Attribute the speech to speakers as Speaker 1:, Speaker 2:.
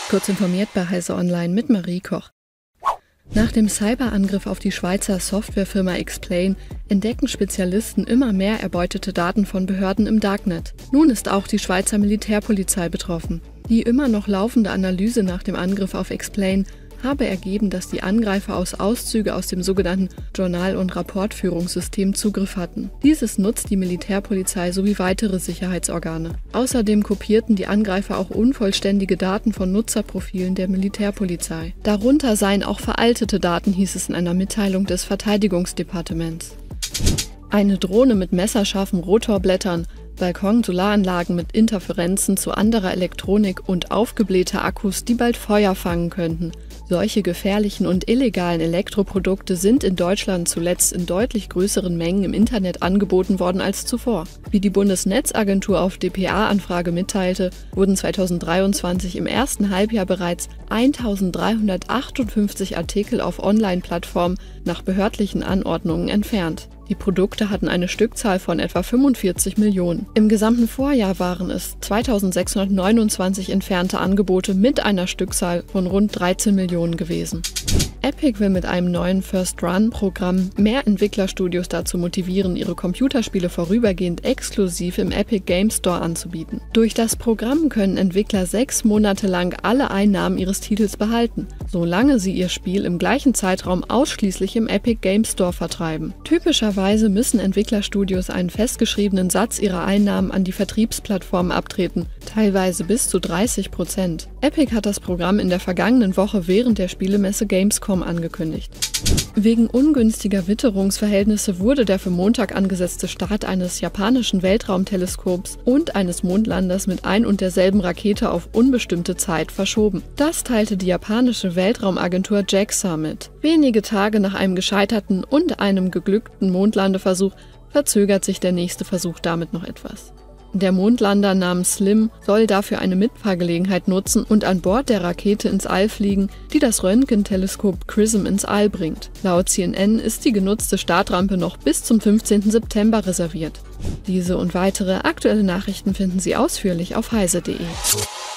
Speaker 1: Kurz informiert bei Heise Online mit Marie Koch. Nach dem Cyberangriff auf die Schweizer Softwarefirma Explain entdecken Spezialisten immer mehr erbeutete Daten von Behörden im Darknet. Nun ist auch die Schweizer Militärpolizei betroffen. Die immer noch laufende Analyse nach dem Angriff auf Explain habe ergeben, dass die Angreifer Auszüge aus dem sogenannten Journal- und Rapportführungssystem Zugriff hatten. Dieses nutzt die Militärpolizei sowie weitere Sicherheitsorgane. Außerdem kopierten die Angreifer auch unvollständige Daten von Nutzerprofilen der Militärpolizei. Darunter seien auch veraltete Daten, hieß es in einer Mitteilung des Verteidigungsdepartements. Eine Drohne mit messerscharfen Rotorblättern, Balkon-Solaranlagen mit Interferenzen zu anderer Elektronik und aufgeblähter Akkus, die bald Feuer fangen könnten. Solche gefährlichen und illegalen Elektroprodukte sind in Deutschland zuletzt in deutlich größeren Mengen im Internet angeboten worden als zuvor. Wie die Bundesnetzagentur auf dpa-Anfrage mitteilte, wurden 2023 im ersten Halbjahr bereits 1358 Artikel auf Online-Plattformen nach behördlichen Anordnungen entfernt. Die Produkte hatten eine Stückzahl von etwa 45 Millionen. Im gesamten Vorjahr waren es 2629 entfernte Angebote mit einer Stückzahl von rund 13 Millionen gewesen. Epic will mit einem neuen First-Run-Programm mehr Entwicklerstudios dazu motivieren, ihre Computerspiele vorübergehend exklusiv im Epic Game Store anzubieten. Durch das Programm können Entwickler 6 Monate lang alle Einnahmen ihres Titels behalten, solange sie ihr Spiel im gleichen Zeitraum ausschließlich im Epic Game Store vertreiben. Typischerweise müssen Entwicklerstudios einen festgeschriebenen Satz ihrer Einnahmen an die Vertriebsplattformen abtreten, teilweise bis zu 30%. Epic hat das Programm in der vergangenen Woche während der Spielemesse Gamescom angekündigt. Wegen ungünstiger Witterungsverhältnisse wurde der für Montag angesetzte Start eines japanischen Weltraumteleskops und eines Mondlanders mit ein und derselben Rakete auf unbestimmte Zeit verschoben. Das teilte die japanische Weltraumagentur JAXA mit. Wenige Tage nach einem gescheiterten und einem geglückten Mondlandeversuch verzögert sich der nächste Versuch damit noch etwas. Der Mondlander namens Slim soll dafür eine Mitfahrgelegenheit nutzen und an Bord der Rakete ins All fliegen, die das Röntgenteleskop XRISM ins All bringt. Laut CNN ist die genutzte Startrampe noch bis zum 15. September reserviert. Diese und weitere aktuelle Nachrichten finden Sie ausführlich auf heise.de.